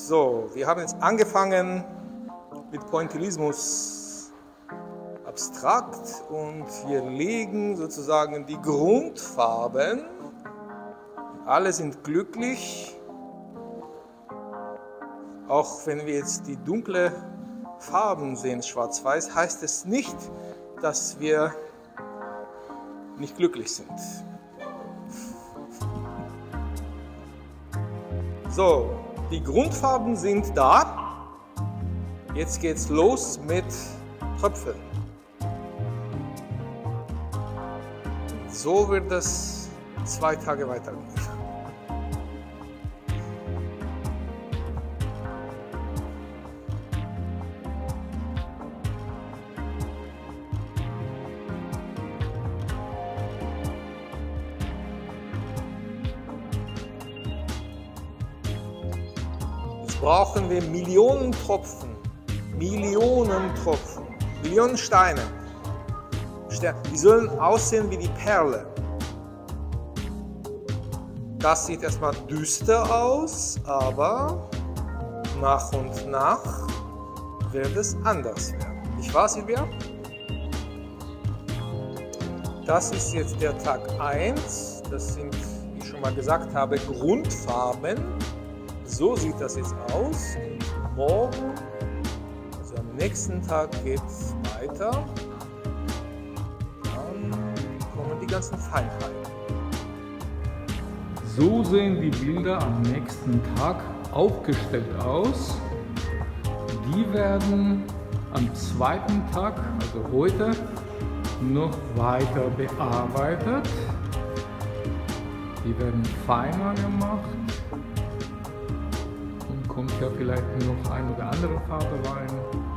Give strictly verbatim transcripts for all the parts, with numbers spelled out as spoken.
So, wir haben jetzt angefangen mit Pointillismus abstrakt und wir legen sozusagen die Grundfarben. Alle sind glücklich, auch wenn wir jetzt die dunkle Farben sehen, schwarz-weiß, heißt es nicht, dass wir nicht glücklich sind. So, die Grundfarben sind da. Jetzt geht's los mit Tröpfeln. So wird es zwei Tage weitergehen. Brauchen wir Millionen Tropfen, Millionen Tropfen, Millionen Steine. Die sollen aussehen wie die Perle. Das sieht erstmal düster aus, aber nach und nach wird es anders werden. Nicht wahr, Silvia? Das ist jetzt der Tag eins. Das sind, wie ich schon mal gesagt habe, Grundfarben. So sieht das jetzt aus. Und morgen, also am nächsten Tag, geht es weiter. Dann kommen die ganzen Feinheiten. So sehen die Bilder am nächsten Tag aufgestellt aus. Die werden am zweiten Tag, also heute, noch weiter bearbeitet. Die werden feiner gemacht. Kommt ja vielleicht noch ein oder andere Farbe rein.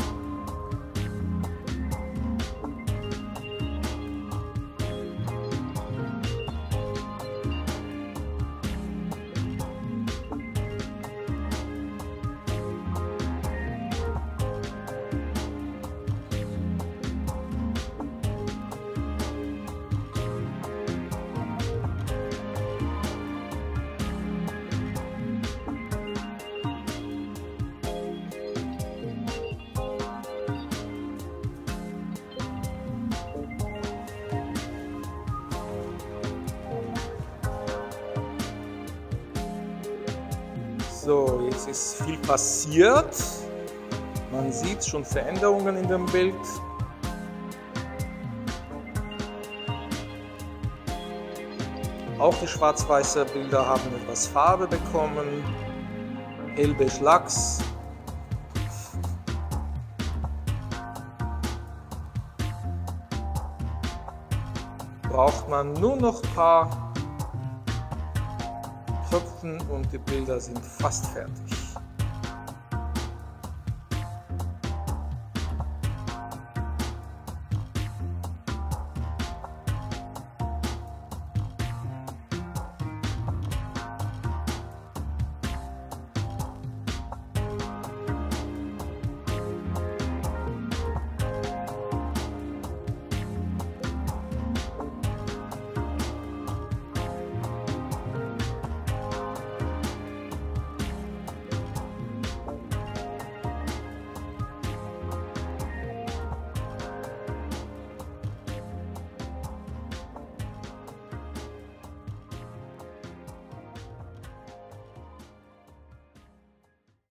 So, jetzt ist viel passiert. Man sieht schon Veränderungen in dem Bild. Auch die schwarz-weißen Bilder haben etwas Farbe bekommen. Hellbeige Lachs. Braucht man nur noch ein paar Tröpfen und die Bilder sind fast fertig.